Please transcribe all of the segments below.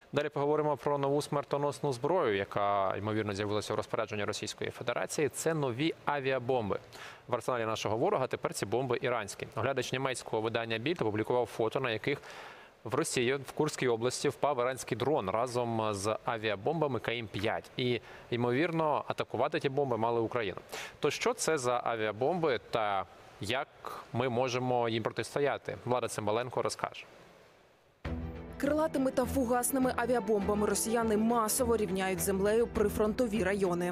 Далі поговоримо про нову смертоносну зброю, яка, ймовірно, з'явилася у розпорядженні Російської Федерації. Це нові авіабомби. В арсеналі нашого ворога тепер ці бомби іранські. Оглядач німецького видання «Більд» опублікував фото, на яких в Росії, в Курській області, впав іранський дрон разом з авіабомбами КАІМ-5. І, ймовірно, атакувати ті бомби мали Україну. То що це за авіабомби та як ми можемо їм протистояти? Влада Цимбаленко розкаже. Крилатими та фугасними авіабомбами росіяни масово рівняють землею прифронтові райони.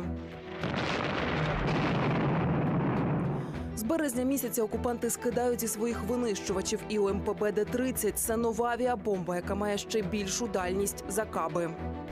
З березня місяця окупанти скидають зі своїх винищувачів і УМПБ Д-30. Це нова авіабомба, яка має ще більшу дальність за каби.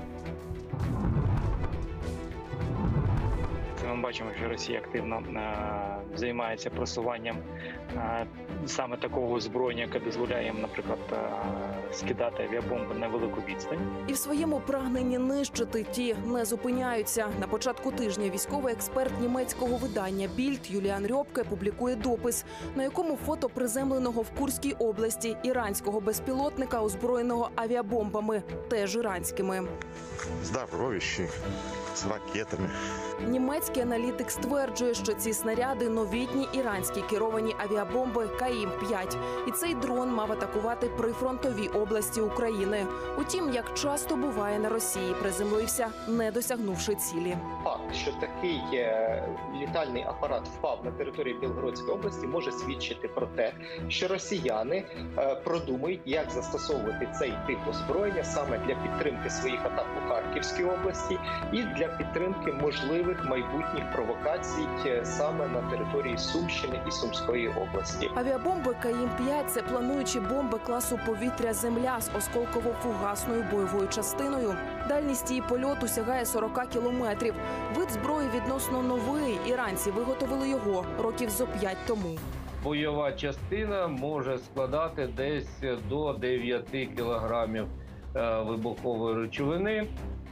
Ми бачимо, що Росія активно займається просуванням саме такого озброєння, яке дозволяє їм, наприклад, скидати авіабомби на велику відстань. І в своєму прагненні нищити ті не зупиняються. На початку тижня військовий експерт німецького видання «Більд» Юліан Рьопке публікує допис, на якому фото приземленого в Курській області іранського безпілотника, озброєного авіабомбами, теж іранськими. Здоровіші, з ракетами. Німецький аналітик стверджує, що ці снаряди – новітні іранські керовані авіабомби КАІМ-5. І цей дрон мав атакувати прифронтові області України. Утім, як часто буває на Росії, приземлився, не досягнувши цілі. Факт, що такий літальний апарат впав на території Білгородської області, може свідчити про те, що росіяни продумують, як застосовувати цей тип озброєння саме для підтримки своїх атак у Харківській області і для підтримки можливих майбутніх провокацій саме на території Сумщини і Сумської області. Авіабомби КАІМ-5 – це плануючі бомби класу повітря-земля з осколково-фугасною бойовою частиною. Дальність її польоту сягає 40 кілометрів. Вид зброї відносно новий. Іранці виготовили його років зо 5 тому. Бойова частина може складати десь до 9 кілограмів вибухової речовини.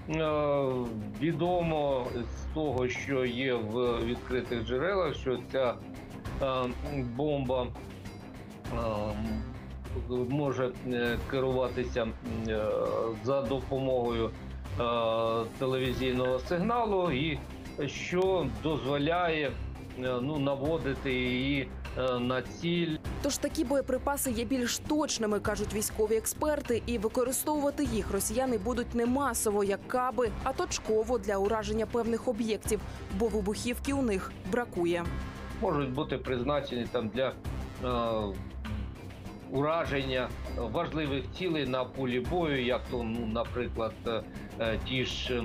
Відомо з того, що є в відкритих джерелах, що ця бомба може керуватися за допомогою телевізійного сигналу, і що дозволяє наводити її на ціль. Тож такі боєприпаси є більш точними, кажуть військові експерти, і використовувати їх росіяни будуть не масово, як каби, а точково для ураження певних об'єктів, бо вибухівки у них бракує. Можуть бути призначені там для ураження важливих цілей на полі бою, як то, наприклад, ті ж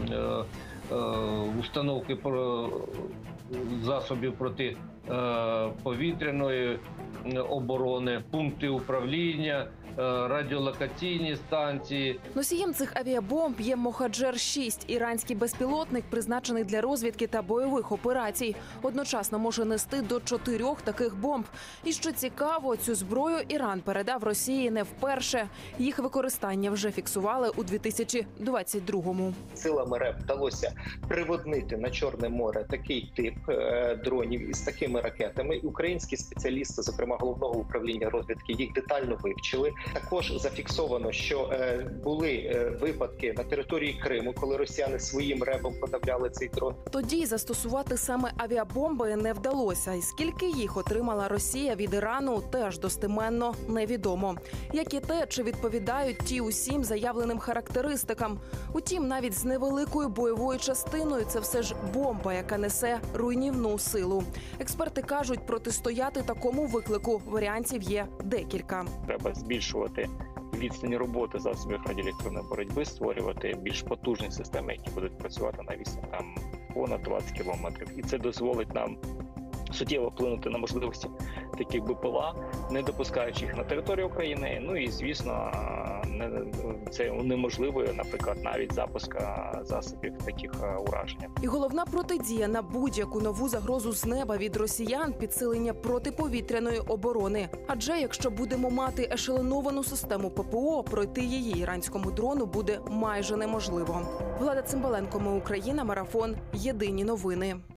установки засобів протиповітряної оборони, пункти управління, радіолокаційні станції. Носієм цих авіабомб є Мохаджер-6 – іранський безпілотник, призначений для розвідки та бойових операцій. Одночасно може нести до 4 таких бомб. І що цікаво, цю зброю Іран передав Росії не вперше. Їх використання вже фіксували у 2022-му. Силами РЕБ вдалося приводнити на Чорне море такий тип дронів із такими ракетами. Українські спеціалісти, зокрема Головного управління розвідки, їх детально вивчили. Також зафіксовано, що були випадки на території Криму, коли росіяни своїм РЕБом подавляли цей дрон. Тоді застосувати саме авіабомби не вдалося. І скільки їх отримала Росія від Ірану, теж достеменно невідомо. Як і те, чи відповідають ті усім заявленим характеристикам. Утім, навіть з невеликою бойовою частиною це все ж бомба, яка несе руйнівну силу. Експерти кажуть, протистояти такому виклику варіантів є декілька. Треба збільшувати відстань роботи засобів радіоелектронної боротьби, створювати більш потужні системи, які будуть працювати на відстані там понад 20 кілометрів. І це дозволить нам суттєво вплинути на можливості таких БПЛА, не допускаючи їх на територію України. Ну і, звісно, це унеможливує, наприклад, навіть запуск засобів таких ураження. І головна протидія на будь-яку нову загрозу з неба від росіян – підсилення протиповітряної оборони. Адже якщо будемо мати ешелоновану систему ППО, пройти її іранському дрону буде майже неможливо. Влада Цимбаленко, Ми Україна, марафон. Єдині новини.